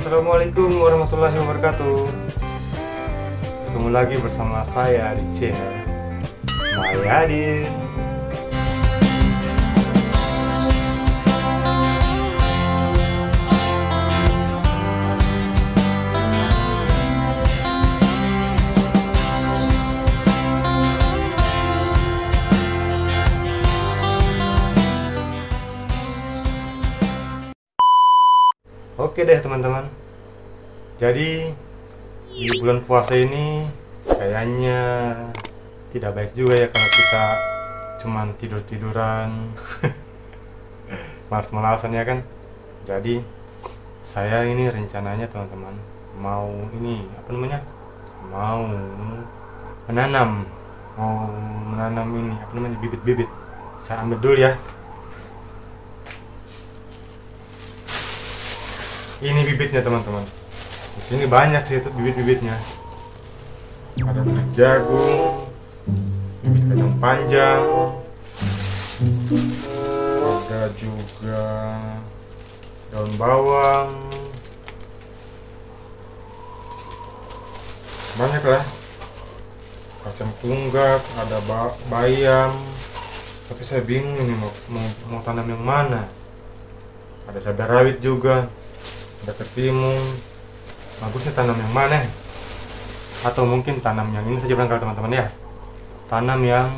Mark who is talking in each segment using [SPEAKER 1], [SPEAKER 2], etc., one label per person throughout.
[SPEAKER 1] Assalamualaikum warahmatullahi wabarakatuh. Ketemu lagi bersama saya di channel Mayadin. Oke deh teman-teman, jadi di bulan puasa ini kayaknya tidak baik juga ya kalau kita cuman tidur-tiduran malas-malasan ya kan. Jadi saya ini rencananya teman-teman mau mau menanam ini bibit-bibit. Saya ambil dulu ya. Ini bibitnya teman-teman. Di sini banyak sih itu bibit-bibitnya. Ada bibit jagung, bibit kacang panjang, ada juga daun bawang. Banyak lah. Kacang tunggak, ada bayam. Tapi saya bingung ini mau tanam yang mana. Ada cabai rawit juga. Ada ketimun. Bagusnya tanam yang mana? Atau mungkin tanam yang ini saja barangkali teman-teman ya. Tanam yang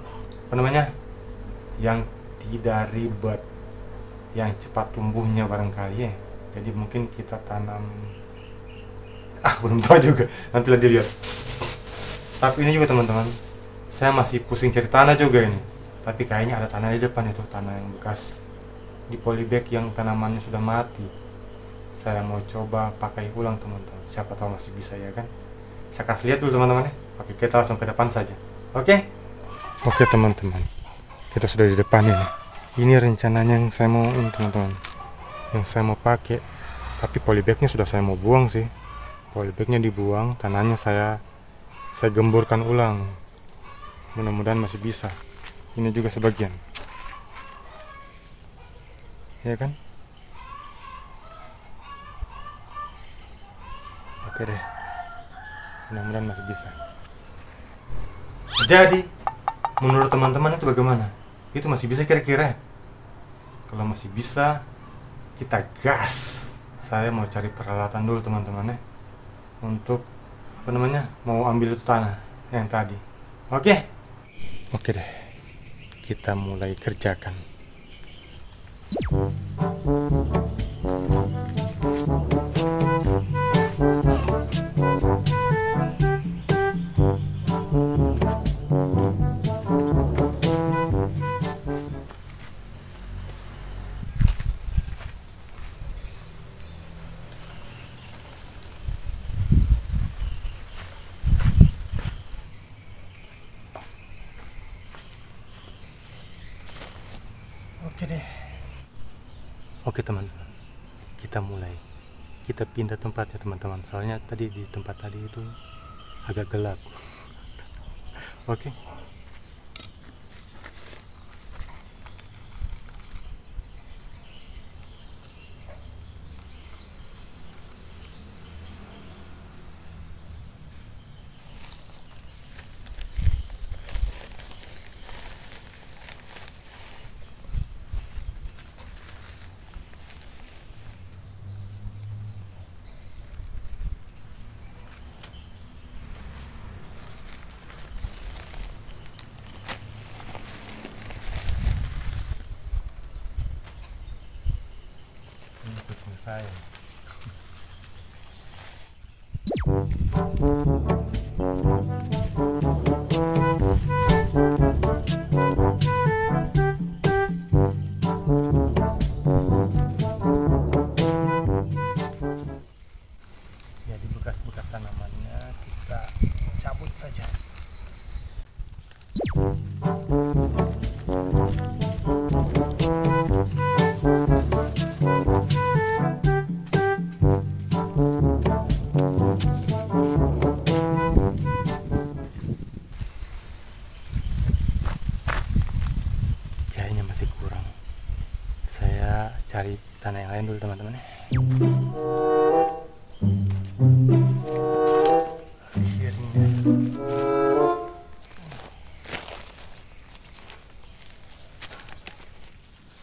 [SPEAKER 1] yang tidak ribet, yang cepat tumbuhnya barangkali ya. Jadi mungkin kita tanam belum tahu juga, nanti lah dilihat. Tapi ini juga teman-teman, saya masih pusing cari tanah juga ini. Tapi kayaknya ada tanah di depan itu, tanah yang bekas di polybag yang tanamannya sudah mati. Saya mau coba pakai ulang teman-teman, siapa tahu masih bisa ya kan. Saya kasih lihat dulu teman-teman ya. Oke, kita langsung ke depan saja. Oke teman-teman, kita sudah di depan ini. Ini rencananya yang saya mau ini teman-teman, yang saya mau pakai. Tapi polybagnya sudah saya mau buang sih. Polybagnya dibuang, tanahnya saya gemburkan ulang. Mudah-mudahan masih bisa. Ini juga sebagian, ya kan. Oke deh, mudah-mudahan masih bisa. Jadi menurut teman-teman itu bagaimana? Itu masih bisa kira-kira? Kalau masih bisa, kita gas. Saya mau cari peralatan dulu teman-teman ya, untuk mau ambil itu tanah yang tadi. Oke deh, kita mulai kerjakan. Oke teman-teman, kita mulai. Kita pindah tempatnya teman-teman, soalnya tadi di tempat tadi itu agak gelap. Oke. Saya jadi bekas-bekas tanamannya kita cabut saja. Kayaknya masih kurang. Saya cari tanah yang lain dulu teman-teman.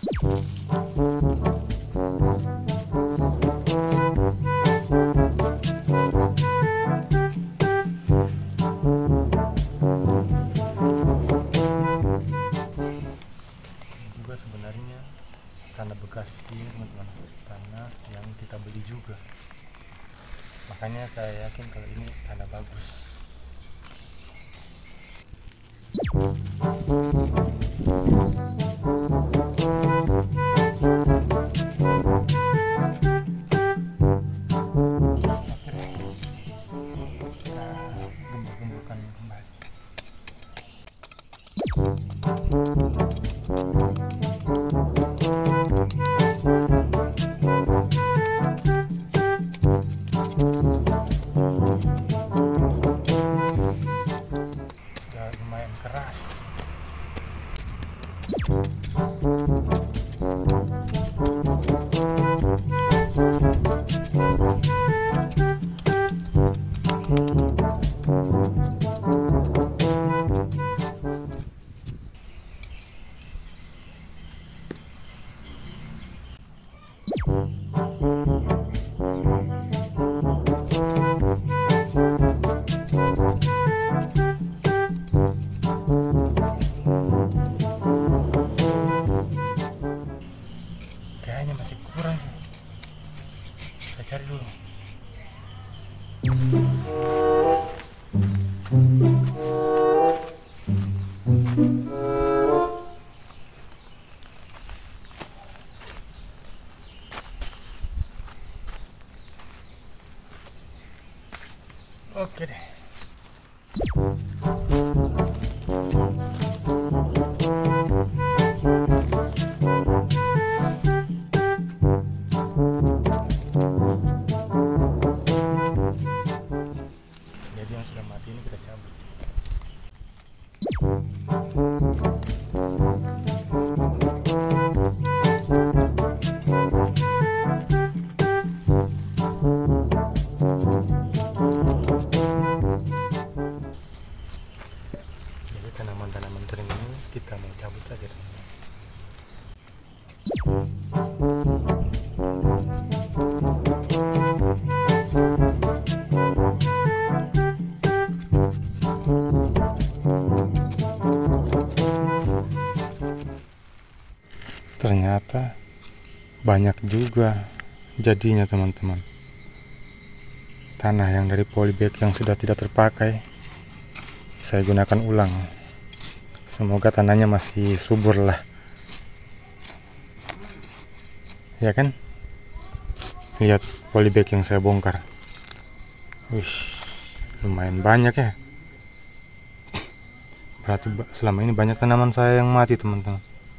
[SPEAKER 1] Juga sebenarnya tanah bekas ini teman-teman, tanah yang kita beli juga, makanya saya yakin kalau ini tanah bagus. Kita gembur-gemburkan kembali. Sudah lumayan keras. Kayaknya masih kurang sih. Saya cari dulu. Oke deh. Jadi yang sudah mati ini kita cabut. Jadi tanaman-tanaman kering ini kita mau cabut saja teman-teman. Ternyata banyak juga jadinya teman-teman. Tanah yang dari polybag yang sudah tidak terpakai saya gunakan ulang. Semoga tanahnya masih subur lah, ya kan? Lihat polybag yang saya bongkar. Lumayan banyak ya. Berarti selama ini banyak tanaman saya yang mati teman-teman.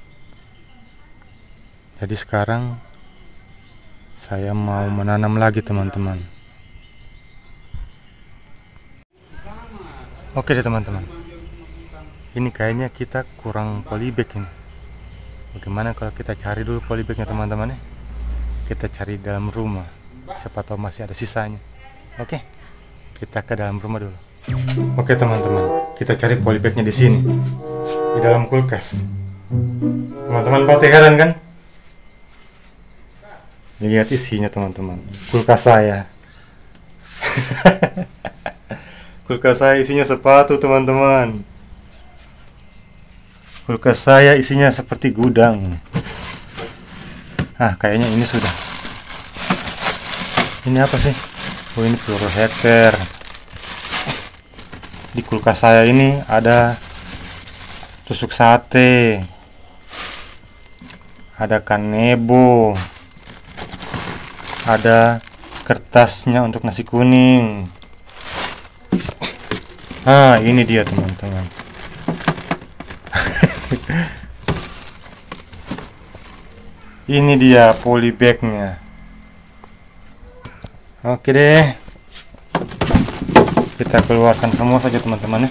[SPEAKER 1] Jadi sekarang saya mau menanam lagi teman-teman. Oke deh teman-teman, ini kayaknya kita kurang polybag ini. Bagaimana kalau kita cari dulu polybagnya teman-teman ya? Kita cari dalam rumah, siapa tahu masih ada sisanya. Oke, kita ke dalam rumah dulu. Oke teman-teman, kita cari polybagnya di sini, di dalam kulkas. Teman-teman pasti heran kan? Lihat isinya teman-teman, kulkas saya. Kulkas saya isinya sepatu teman-teman. Kulkas saya isinya seperti gudang. Kayaknya ini sudah. Ini apa sih? Oh, ini peluru heater. Di kulkas saya ini ada tusuk sate, ada kanebo, ada kertasnya untuk nasi kuning. Ini dia teman-teman. Ini dia polybagnya. Oke deh, kita keluarkan semua saja teman-teman ya.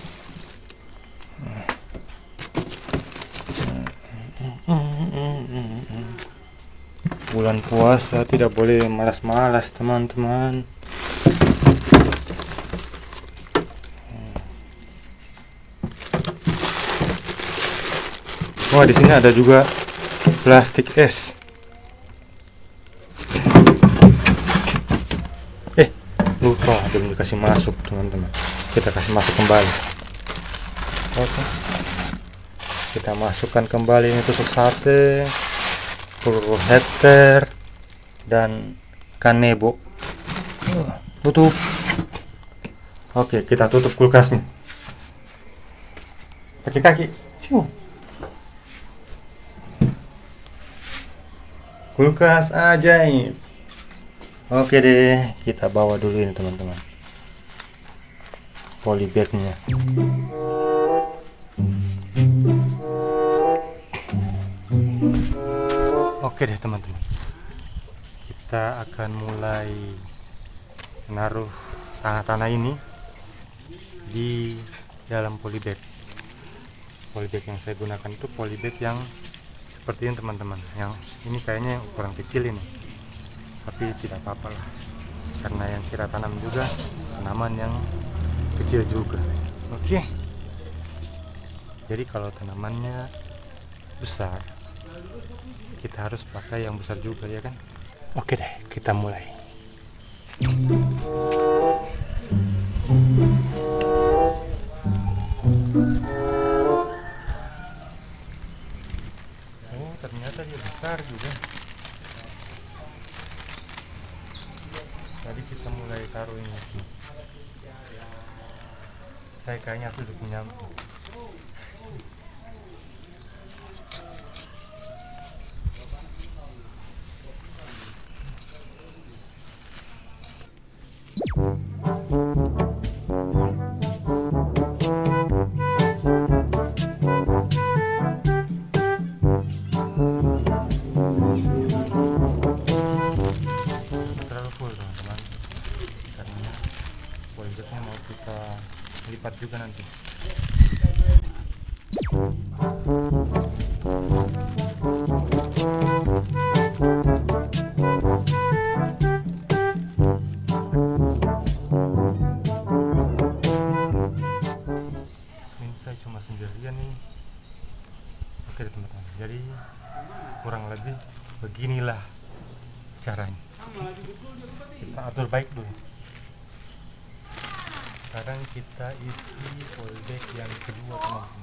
[SPEAKER 1] Bulan puasa tidak boleh malas-malas teman-teman. Wah, di sini ada juga plastik es. Lupa belum dikasih masuk teman-teman. Kita kasih masuk kembali. Oke, kita masukkan kembali ini tusuk sate, telur heter, dan kanebo. Tutup. Oke, kita tutup kulkasnya pakai kaki. Kulkas ajaib. Oke deh, kita bawa dulu ini teman-teman, polybagnya. Oke deh teman-teman, kita akan mulai menaruh tanah-tanah ini di dalam polybag. Polybag yang saya gunakan itu polybag yang seperti ini teman-teman. Yang ini kayaknya ukuran kecil ini, tapi tidak apa-apa lah, karena yang kita tanam juga tanaman yang kecil juga. Oke, jadi kalau tanamannya besar, kita harus pakai yang besar juga, ya kan? Oke deh, kita mulai. Oh, ternyata dia besar juga. Tadi kita mulai taruh ini. Saya kayaknya harus duduk menyamping. Polybagnya mau kita lipat juga nanti. Ini saya cuma sendirian nih. Oke teman-teman, jadi kurang lebih beginilah caranya. Kita atur baik dulu. Sekarang kita isi polybag yang kedua teman-teman.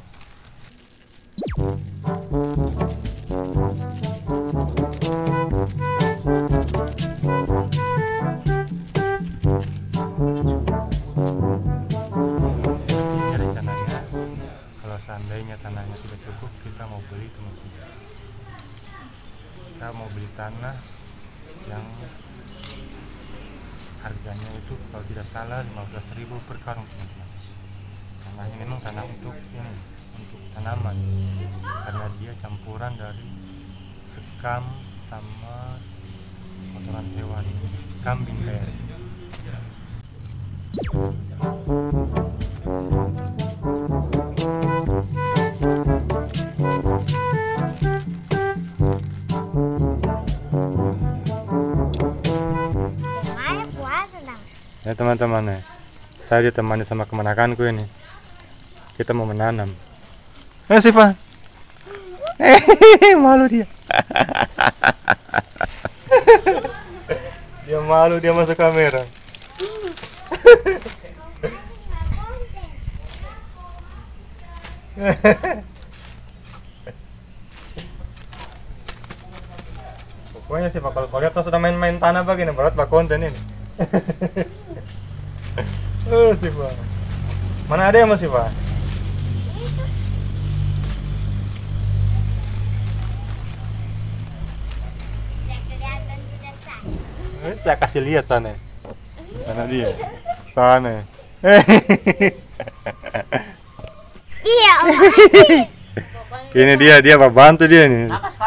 [SPEAKER 1] Ini rencananya kalau seandainya tanahnya tidak cukup, kita mau beli teman-teman. Kita mau beli tanah yang harganya itu kalau tidak salah 15.000 per karung teman-teman. Tanahnya memang tanah untuk ini, untuk tanaman, karena dia campuran dari sekam sama kotoran hewan, kambing kayak. Ya teman-teman, saya ditemani sama kemenakanku ini. Kita mau menanam. Siva. Malu dia. Dia malu, dia masuk kamera. Pokoknya sih kalau kalian tuh sudah main-main tanah begini, berat bak konten ini. Siva. Mana ada yang masih Siva? Saya kasih lihat sana. Mana dia? Sana.
[SPEAKER 2] Iya,
[SPEAKER 1] Ini dia bantu dia nih.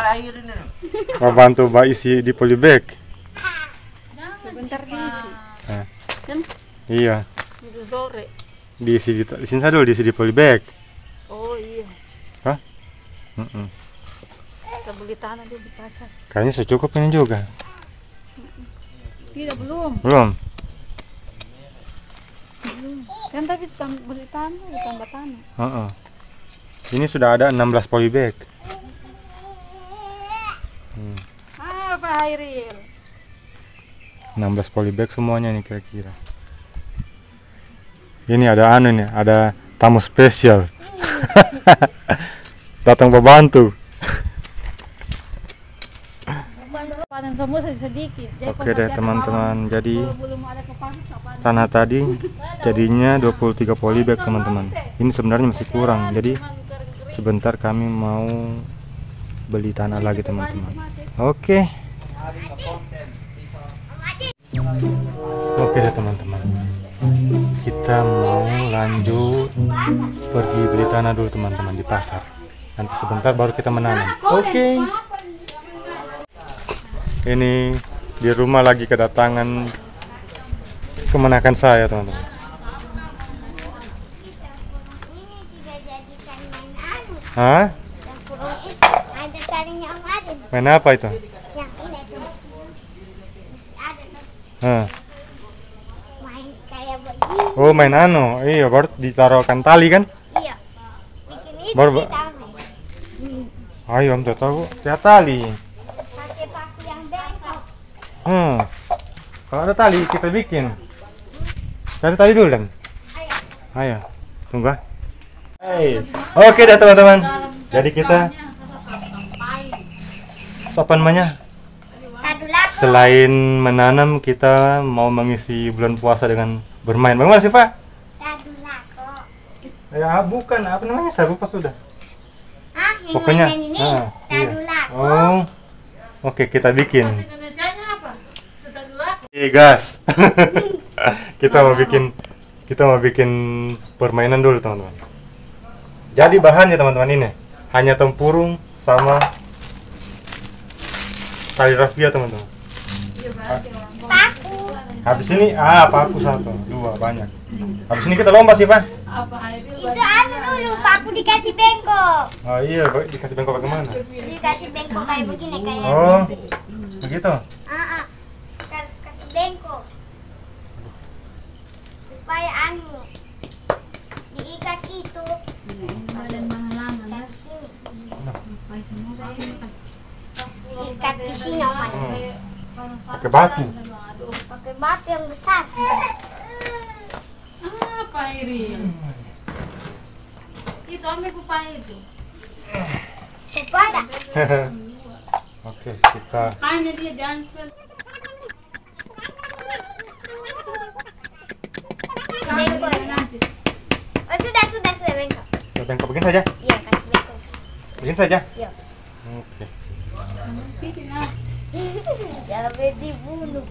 [SPEAKER 1] Bantu isi di polybag.
[SPEAKER 2] sebentar diisi. Kan?
[SPEAKER 1] Iya.
[SPEAKER 2] Itu sore.
[SPEAKER 1] Diisi di sini dulu, diisi di polybag.
[SPEAKER 2] Oh iya.
[SPEAKER 1] Hah?
[SPEAKER 2] Kita beli tanah di pasar.
[SPEAKER 1] Kayaknya secukup ini juga.
[SPEAKER 2] Tidak, belum.
[SPEAKER 1] Belum.
[SPEAKER 2] Kan tadi beli tanah, ditambah tanah.
[SPEAKER 1] Ini sudah ada 16 polybag.
[SPEAKER 2] Pak Hairil.
[SPEAKER 1] 16 polybag semuanya nih kira-kira. Ini ada nih, ada tamu spesial. Datang membantu.
[SPEAKER 2] Panen semua sedikit.
[SPEAKER 1] Oke deh teman-teman, jadi
[SPEAKER 2] Belum ada kepanen, kapan?
[SPEAKER 1] tanah tadi jadinya 23 polybag teman-teman. Ini sebenarnya masih kurang, jadi sebentar kami mau beli tanah lagi teman-teman. Oke deh teman-teman, kita mau lanjut pergi beli tanah dulu teman-teman di pasar. Nanti sebentar baru kita menanam. Oke. Ini di rumah lagi kedatangan kemenakan saya teman-teman. Hah?
[SPEAKER 3] Ada tarinya Om Adin.
[SPEAKER 1] Main apa itu?
[SPEAKER 3] Yang ini tuh. Ada tuh.
[SPEAKER 1] Hah.
[SPEAKER 3] Main kayak begini.
[SPEAKER 1] Oh main anu, iya baru ditaruhkan tali kan?
[SPEAKER 3] Iya. Bikin itu
[SPEAKER 1] Baru-
[SPEAKER 3] ditambah.
[SPEAKER 1] Ayo om tahu tiap tali.
[SPEAKER 3] Pakai paku yang bengkok.
[SPEAKER 1] Kalau ada tali kita bikin. Cari tali dulu dan.
[SPEAKER 3] Ayo.
[SPEAKER 1] Ayo, tunggu. Hey. Oke dah teman-teman. Jadi kita apa namanya?
[SPEAKER 3] Tadulako.
[SPEAKER 1] Selain menanam, kita mau mengisi bulan puasa dengan bermain. Bagaimana sih Pak?
[SPEAKER 3] Tadulako.
[SPEAKER 1] Ya bukan, apa namanya? Saya lupa sudah.
[SPEAKER 3] Ah, yang
[SPEAKER 1] Pokoknya.
[SPEAKER 3] mainan ini.
[SPEAKER 1] Iya.
[SPEAKER 3] Tadulako.
[SPEAKER 1] Oh, oke kita bikin.
[SPEAKER 2] Indonesianya apa? Tadulako.
[SPEAKER 1] Gas. kita mau bikin permainan dulu teman-teman. Jadi bahannya teman-teman ini hanya tempurung sama tali rafia teman-teman.
[SPEAKER 3] Paku.
[SPEAKER 1] Habis ini paku 1, 2 banyak. Habis ini kita lomba sih Pak.
[SPEAKER 2] Apa Hairil?
[SPEAKER 3] Itu anu dulu, paku dikasih bengkok.
[SPEAKER 1] Oh iya, dikasih bengkok bagaimana?
[SPEAKER 3] Dikasih bengkok kayak begini kayak
[SPEAKER 1] Oh,
[SPEAKER 3] biasa.
[SPEAKER 1] begitu.
[SPEAKER 3] Harus kasih bengkok. Supaya anu diikat itu. Dari sini. Ikat di sini Om Adin.
[SPEAKER 1] Pakai batu.
[SPEAKER 3] Pakai batu yang besar.
[SPEAKER 2] Apa Hairil? Itu ambil pupaya itu.
[SPEAKER 3] Kepada.
[SPEAKER 1] Oke, kita
[SPEAKER 2] Hanya dia jangan.
[SPEAKER 3] Oh, sudah bengkok.
[SPEAKER 1] bengkok begini saja.
[SPEAKER 3] Iya, kasih bengkok.
[SPEAKER 1] Begini saja.
[SPEAKER 3] Iya.
[SPEAKER 1] Oke.
[SPEAKER 3] Jangan sampai dibunuh.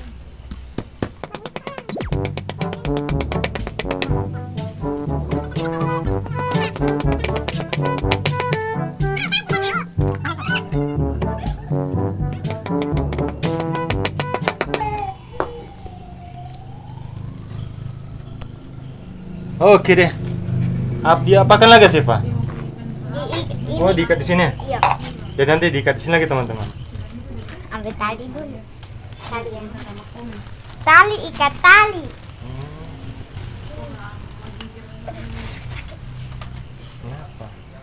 [SPEAKER 1] Oke deh. Diapakan lagi sih Pak?
[SPEAKER 3] Ini.
[SPEAKER 1] Oh, diikat di sini.
[SPEAKER 3] Iya.
[SPEAKER 1] Jadi nanti diikat di sini lagi teman-teman.
[SPEAKER 3] Ambil tali dulu. Tali yang tali, ikat tali.
[SPEAKER 1] Kenapa?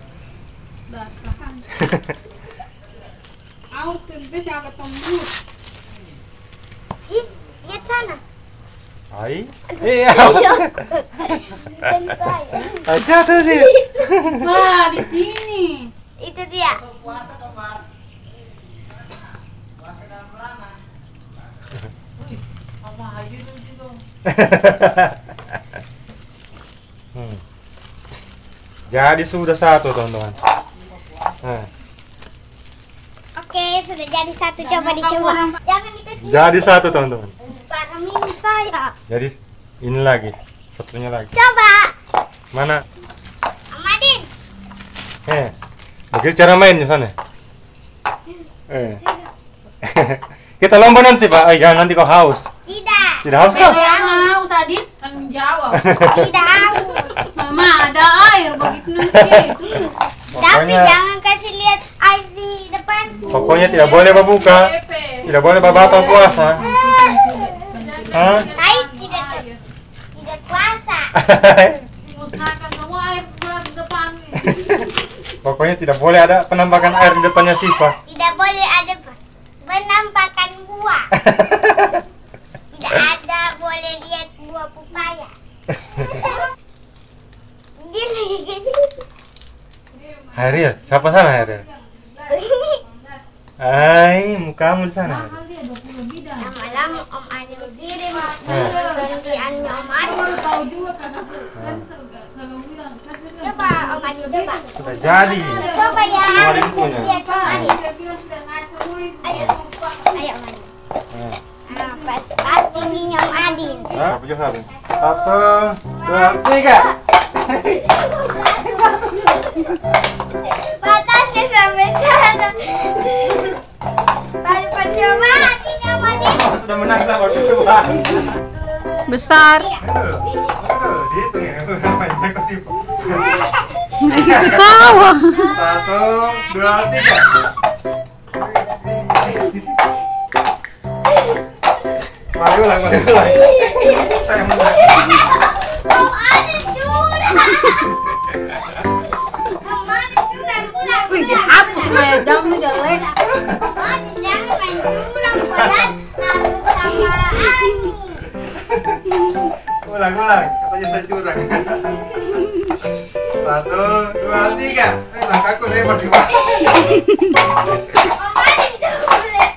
[SPEAKER 2] Aku sempit agak tembus.
[SPEAKER 3] Ih, lihat sana.
[SPEAKER 1] Hai. Iya.
[SPEAKER 3] Dan saya.
[SPEAKER 1] Aja tuh sih.
[SPEAKER 2] Wah, di sini.
[SPEAKER 3] Itu dia.
[SPEAKER 1] Jadi sudah 1 teman-teman. Nah,
[SPEAKER 3] Oke, sudah jadi 1, coba dicoba. Jangan dikasih.
[SPEAKER 1] jadi 1 teman-teman.
[SPEAKER 3] Karena minum saya.
[SPEAKER 1] Jadi ini lagi, satunya lagi.
[SPEAKER 3] Coba.
[SPEAKER 1] Mana?
[SPEAKER 3] Amadin.
[SPEAKER 1] Begitu cara main di sana. Kita lomba nanti Pak. Jangan nanti kau haus.
[SPEAKER 3] Tidak.
[SPEAKER 1] Tidak haus kau?
[SPEAKER 2] Jangan haus Adit, tanggung jawab.
[SPEAKER 3] Tidak haus.
[SPEAKER 2] Mama ada air begitu nanti.
[SPEAKER 3] Tapi
[SPEAKER 1] Pokoknya,
[SPEAKER 3] jangan kasih lihat air di depan.
[SPEAKER 1] pokoknya tidak boleh berbuka, tidak boleh berbatal puasa. Hah?
[SPEAKER 3] Air tidak puasa.
[SPEAKER 2] Usahakan semua air keluar di depan.
[SPEAKER 1] Pokoknya tidak boleh ada penambahan air di depannya Siva.
[SPEAKER 3] Tidak boleh ada Penampakan buah. Tidak ada boleh lihat buah pepaya. Dia lagi ke situ.
[SPEAKER 1] Hairil, siapa sana Hairil? Hai, mukamu di sana.
[SPEAKER 3] Lama-lama Om Adil kirim gantiannya Om Adil. Coba Om Adil coba.
[SPEAKER 1] Sudah jadi.
[SPEAKER 3] Coba ya.
[SPEAKER 1] Keluarin punya.
[SPEAKER 3] Lihat Om Adil. Ayo. Ayo Om Adil. Ah, pasti ini Om Adil.
[SPEAKER 1] Nah, punya satu. 1, 2, 3.
[SPEAKER 3] Batasnya sampai sana. Baru percobaan ini Om Adil.
[SPEAKER 1] Sudah menang sama coba.
[SPEAKER 2] Besar.
[SPEAKER 1] Dihitung ya. Berapa ini pasti.
[SPEAKER 2] Ketawa.
[SPEAKER 1] 1, 2, 3. Maju ulang. Saya menang.
[SPEAKER 3] Om Adil curang. Om Adil curang.
[SPEAKER 2] Wih, dihapus Maya jamnya jelek.
[SPEAKER 3] Om Adil jangan main curang. Padahal harus sama Ani.
[SPEAKER 1] Ulang. Katanya saya curang. 1, 2, 3. Langkahku lebar sih, Pak.
[SPEAKER 3] Om Adil curang.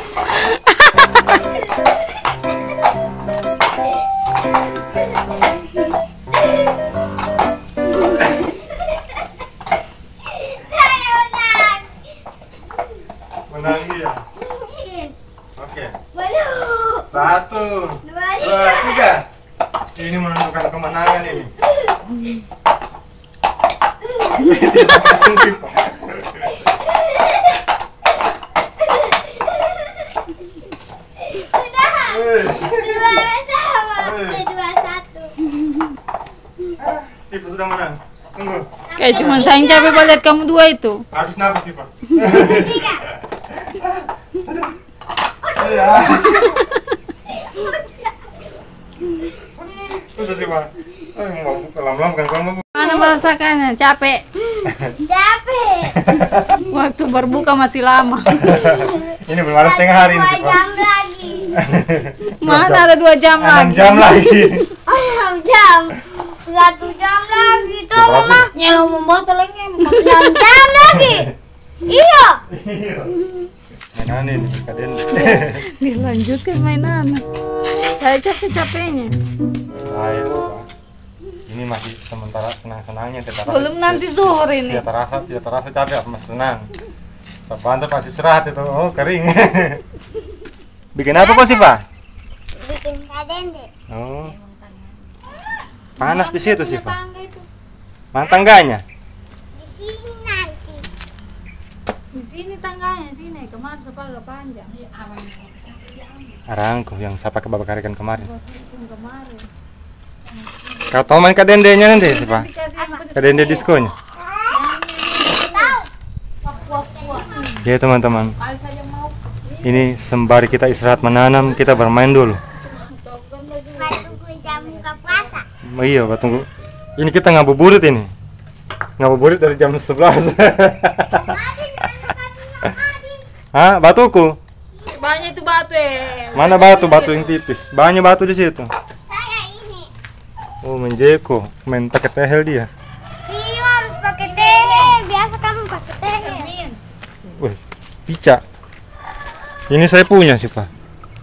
[SPEAKER 3] Saya menang.
[SPEAKER 1] Menang dia. Oke.
[SPEAKER 3] Belum.
[SPEAKER 1] 1, 2, 3. Ini menentukan kemenangan ini. Tidak masuk sih, Pak.
[SPEAKER 3] Sudah. Dua sama. 2-1.
[SPEAKER 1] Sip, sudah menang. Tunggu.
[SPEAKER 2] Kayak cuma sayang capek buat lihat kamu dua itu.
[SPEAKER 1] Habis nafas sih, Pak.
[SPEAKER 3] 3.
[SPEAKER 1] Sudah sih, Pak. Mau buka lama-lama kan kamu.
[SPEAKER 2] Mana merasakannya? Capek.
[SPEAKER 3] Capek.
[SPEAKER 2] Waktu berbuka masih lama.
[SPEAKER 1] Ini belum ada setengah hari ini sih,
[SPEAKER 3] 2
[SPEAKER 1] Pak.
[SPEAKER 3] jam lagi.
[SPEAKER 2] Mana ada 2 jam
[SPEAKER 1] 6
[SPEAKER 2] lagi.
[SPEAKER 1] jam lagi.
[SPEAKER 3] 6 jam. 1 jam lagi. Tuh
[SPEAKER 1] Berapa
[SPEAKER 3] Mama.
[SPEAKER 1] sih?
[SPEAKER 2] Nyelo membotolnya
[SPEAKER 3] 6 jam lagi. Iya.
[SPEAKER 1] Mainan ini, kalian.
[SPEAKER 2] Dilanjutkan mainan. Saya capek-capeknya.
[SPEAKER 1] Bahaya sih, Pak. Ini masih sementara senang-senangnya, tidak terasa.
[SPEAKER 2] Belum nanti sore nih.
[SPEAKER 1] Tidak terasa capek, masih senang. Sebentar pasti istirahat itu. Oh, kering. Bikin apa kok sih, Pak?
[SPEAKER 3] Bikin kadende.
[SPEAKER 1] Oh. Panas di situ sih, Pak. Mana tangganya?
[SPEAKER 3] Di sini nanti.
[SPEAKER 2] Di sini tangganya sini, kemarin sepaga panjang.
[SPEAKER 1] Arangku yang saya pakai babak ikan kemarin.
[SPEAKER 2] Kemarin.
[SPEAKER 1] Kau tahu main kadendenya nanti sih, Pak? Kadende diskonya.
[SPEAKER 3] Tahu.
[SPEAKER 1] Ya, teman-teman.
[SPEAKER 2] Kali saja mau
[SPEAKER 1] Ini sembari kita istirahat menanam, kita bermain dulu.
[SPEAKER 3] Nggak tunggu jam buka puasa.
[SPEAKER 1] Iya, Pak, tunggu. Ini kita ngabuburit ini. Ngabuburit dari jam 11.
[SPEAKER 3] Adin, mana batunya Adin?
[SPEAKER 1] Hah, batuku?
[SPEAKER 2] banyak itu batu
[SPEAKER 1] Mana batu? Batu yang tipis. Banyak batu di situ.
[SPEAKER 3] Saya ini.
[SPEAKER 1] Oh, menjeko. Main pakai tehel dia.
[SPEAKER 3] Iya harus pakai tehel. Biasa kamu pakai tehel.
[SPEAKER 1] Wih, pica. Ini saya punya sih, Pak.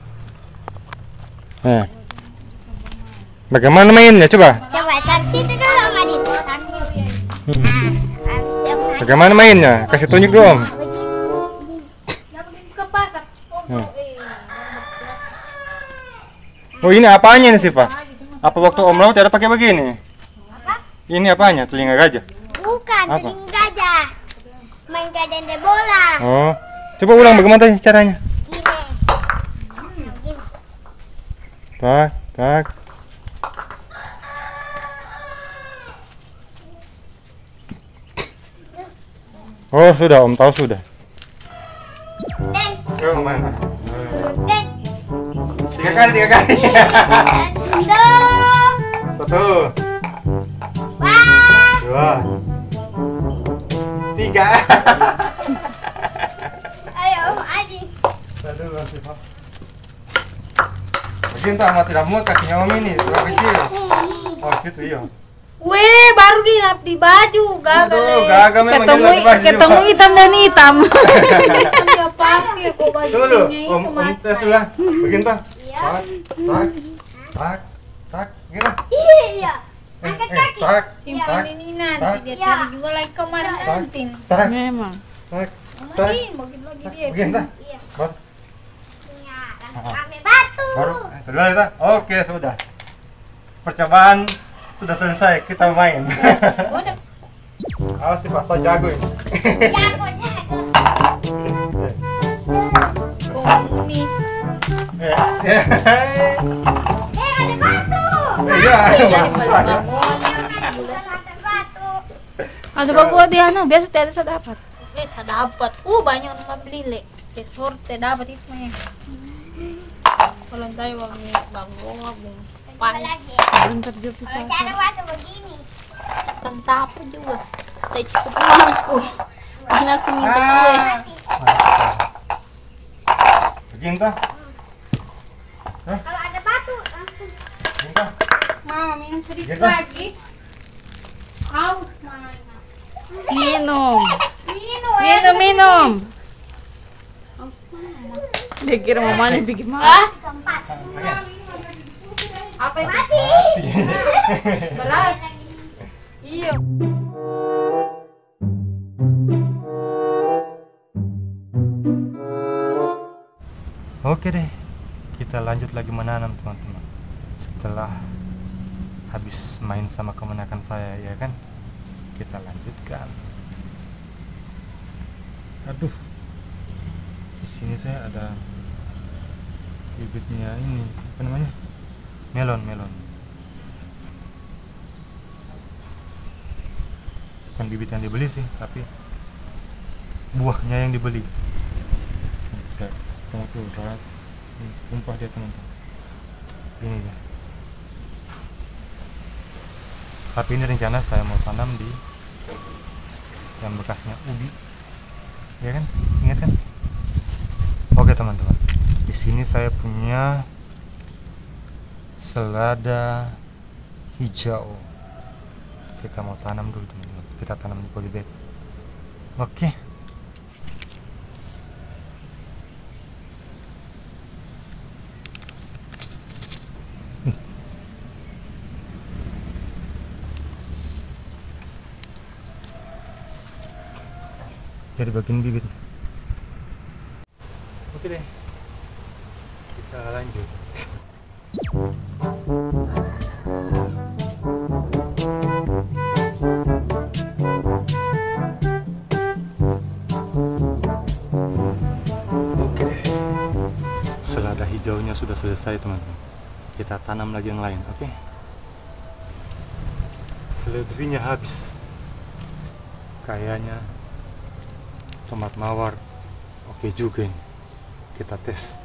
[SPEAKER 1] Nah. Bagaimana mainnya? Coba.
[SPEAKER 3] Coba taruh situ dulu Om Adin. Taruh situ. Harus yang mana?
[SPEAKER 1] Bagaimana mainnya? Kasih tunjuk dulu, Om.
[SPEAKER 2] ke pasar.
[SPEAKER 1] Oh, ini apanya nih sih, Pak? Apa waktu Om Laut cara pakai begini?
[SPEAKER 3] Apa?
[SPEAKER 1] Ini apanya? Telinga gajah.
[SPEAKER 3] Bukan,
[SPEAKER 1] Apa?
[SPEAKER 3] telinga gajah. Main kadende bola.
[SPEAKER 1] Oh. Coba ulang bagaimana tadi caranya?
[SPEAKER 3] Gini. Gini.
[SPEAKER 1] Tak, tak. Oh, sudah, Om tahu sudah.
[SPEAKER 3] Dan,
[SPEAKER 1] Oh, mana?
[SPEAKER 3] dan.
[SPEAKER 1] 3 kali, 3 kali.
[SPEAKER 3] Satu.
[SPEAKER 1] 1,
[SPEAKER 3] Wah.
[SPEAKER 1] 2, 3.
[SPEAKER 3] Ayo Om Adin.
[SPEAKER 1] 1, Begini tuh amat tidak muat kakinya Om ini, terlalu kecil. Oh situ iya.
[SPEAKER 2] Weh, baru dilap di baju, gagal.
[SPEAKER 1] Aduh, gagal memang
[SPEAKER 2] ketemu
[SPEAKER 1] dia lagi baju.
[SPEAKER 2] ketemu hitam dan hitam. Dia pakai kok
[SPEAKER 1] Dulu,
[SPEAKER 2] bajunya itu
[SPEAKER 1] Om tes dulu lah. Begini tuh. Tak, tak, tak, tak, gitu.
[SPEAKER 3] Iya. Angkat
[SPEAKER 1] tak,
[SPEAKER 3] kaki.
[SPEAKER 1] tak,
[SPEAKER 2] Simpan ini nanti dia
[SPEAKER 3] Iya.
[SPEAKER 2] tadi juga lagi kemarin nanti.
[SPEAKER 1] tak,
[SPEAKER 2] Memang.
[SPEAKER 1] tak, tak.
[SPEAKER 2] Makin lagi dia.
[SPEAKER 1] Begini tuh.
[SPEAKER 3] Iya.
[SPEAKER 1] Baru,
[SPEAKER 3] Ya, rame batu.
[SPEAKER 1] baru. Kedua itu. Oke, sudah. Percobaan sudah selesai, kita main.
[SPEAKER 2] Udah.
[SPEAKER 1] Awas sih Pak, saya jago ini.
[SPEAKER 3] Jago, jago.
[SPEAKER 2] Ini
[SPEAKER 1] Eh,
[SPEAKER 3] Ada batu.
[SPEAKER 1] iya,
[SPEAKER 2] dari
[SPEAKER 1] Mas.
[SPEAKER 2] balik
[SPEAKER 3] Ada batu.
[SPEAKER 2] ada bawa di anu biasa tidak ada dapat. Saya dapat. Banyak orang beli le. Sorte dapat itu mah. Kalau tahu wangi bangong
[SPEAKER 3] Apa lagi?
[SPEAKER 2] bentar juga di
[SPEAKER 3] Kalau
[SPEAKER 2] pasar.
[SPEAKER 3] cara batu begini.
[SPEAKER 2] Tentang apa juga. Saya cukup uangku. Karena aku minta kue.
[SPEAKER 1] Begini tuh.
[SPEAKER 3] Kalau ada batu langsung.
[SPEAKER 1] Begini tuh.
[SPEAKER 2] Mama minum sedikit
[SPEAKER 1] Gitu.
[SPEAKER 2] lagi. Haus mana? Minum. Minum. Haus mana? Dia kira mamanya bikin marah.
[SPEAKER 3] Keempat.
[SPEAKER 2] Apa itu?
[SPEAKER 3] Mati.
[SPEAKER 2] Beras. Iya.
[SPEAKER 1] Oke deh, kita lanjut lagi menanam teman-teman. Setelah habis main sama kemenakan saya, ya kan? Kita lanjutkan. Aduh, di sini saya ada bibitnya ini, apa namanya? Melon. Bukan bibit yang dibeli sih, tapi buahnya yang dibeli. Tengok tuh, tumpah dia teman-teman. Ini dia. Tapi ini rencana saya mau tanam di yang bekasnya ubi, ya kan? Ingat kan? Oke teman-teman, di sini saya punya selada hijau. Kita mau tanam dulu teman-teman. Kita tanam di polybag. Oke. Jadi bagian bibit. Oke deh, kita lanjut. Oke deh, selada hijaunya sudah selesai teman-teman. Kita tanam lagi yang lain, oke? Seledrinya habis. Kayaknya tomat mawar oke juga ini. Kita tes.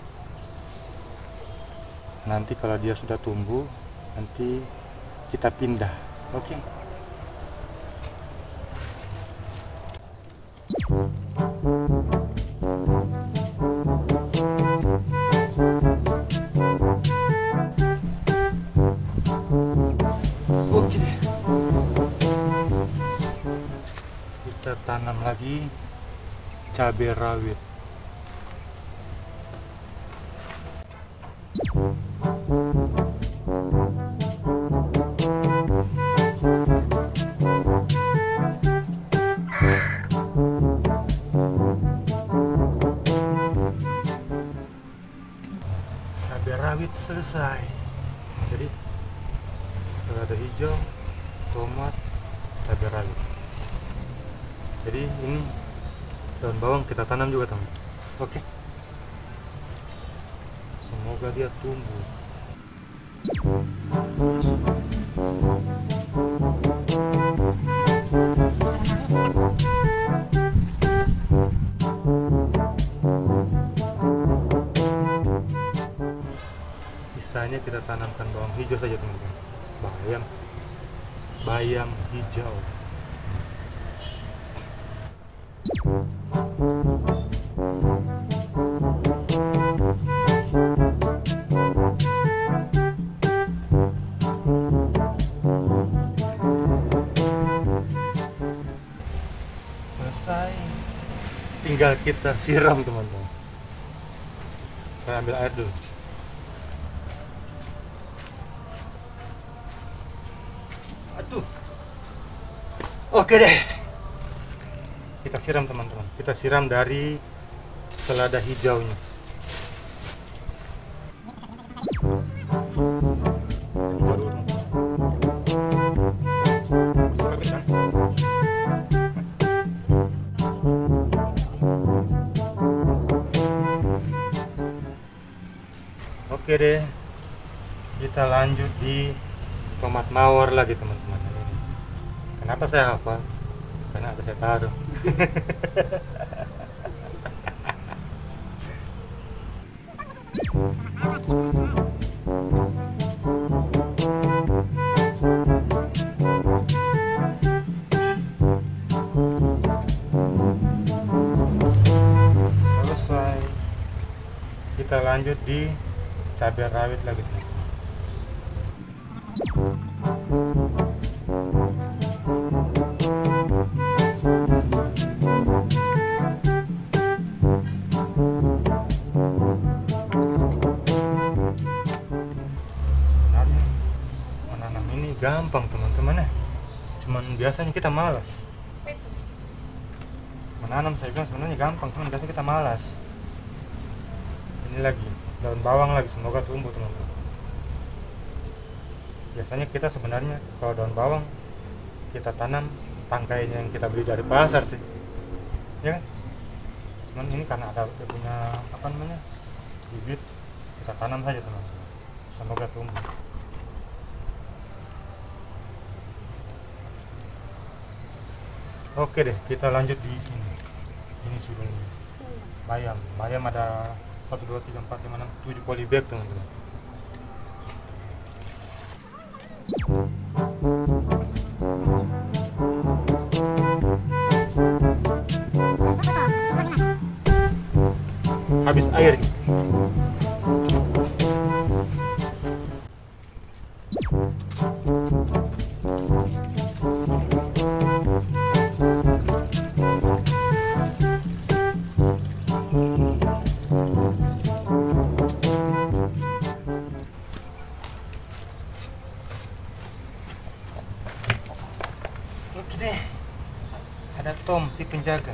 [SPEAKER 1] Nanti kalau dia sudah tumbuh, nanti kita pindah. Oke. Oke deh. Kita tanam lagi cabai rawit. Cabai rawit selesai. Jadi selada hijau, tomat, cabai rawit. Jadi ini daun bawang kita tanam juga teman. Oke. Semoga dia tumbuh. Sisanya kita tanamkan bawang hijau saja teman-teman. Bayam hijau. kita siram teman-teman. Saya ambil air dulu. Aduh. Oke deh. Kita siram teman-teman. Kita siram dari selada hijaunya. Oke deh, kita lanjut di tomat mawar lagi teman-teman. Kenapa saya hafal? Karena ada saya taruh. Selesai. Kita lanjut di cabai rawit lagi teman-teman. Sebenarnya menanam ini gampang teman-teman ya, cuman biasanya kita malas. Menanam saya bilang sebenarnya gampang, cuman biasanya kita malas. Ini lagi daun bawang lagi, semoga tumbuh teman-teman. Biasanya kita sebenarnya kalau daun bawang kita tanam tangkainya yang kita beli dari pasar sih, ya kan? Cuman ini karena ada dia punya apa namanya bibit, kita tanam saja teman-teman, semoga tumbuh. Oke deh, kita lanjut di sini. Ini sudah bayam. Bayam ada 1, 2, 3, 4, 5, 6, 7 polybag teman-teman. Habis air. Oke deh, ada Tom si penjaga.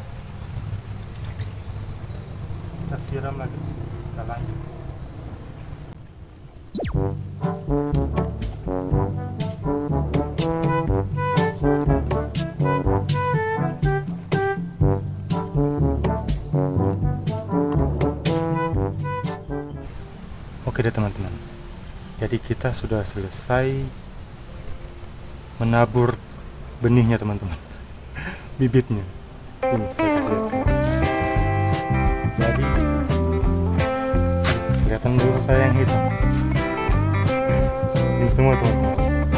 [SPEAKER 1] Kita siram lagi, kita lanjut. Oke deh teman-teman, jadi kita sudah selesai menabur benihnya teman-teman, bibitnya. Saya lihat. Jadi kelihatan dulu saya yang hitam. Ini semua teman-teman.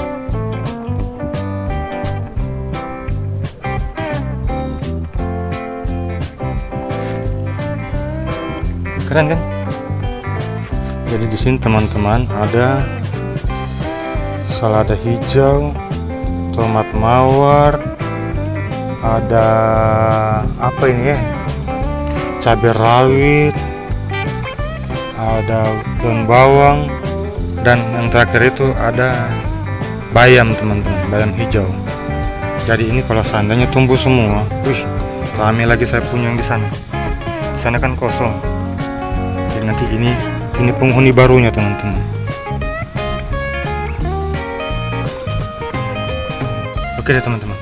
[SPEAKER 1] Keren kan? Jadi di sini teman-teman ada selada hijau, tomat mawar, ada apa ini ya, cabai rawit, ada daun bawang, dan yang terakhir itu ada bayam teman-teman, bayam hijau. Jadi ini kalau seandainya tumbuh semua, wih, rame lagi saya punya yang di sana. Di sana kan kosong. Jadi nanti ini penghuni barunya teman-teman. Oke deh teman-teman.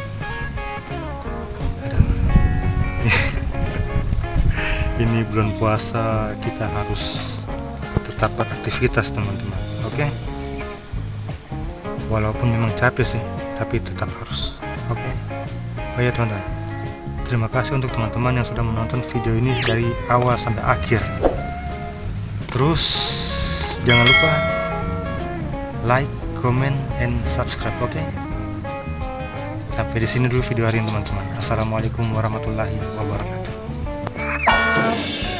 [SPEAKER 1] Ini bulan puasa, kita harus tetap beraktivitas teman-teman. Oke. Walaupun memang capek sih, tapi tetap harus. Oke. Oh ya teman-teman, terima kasih untuk teman-teman yang sudah menonton video ini dari awal sampai akhir. Terus jangan lupa like, comment, and subscribe. Oke. Sampai di sini dulu video hari ini teman-teman. Assalamualaikum warahmatullahi wabarakatuh.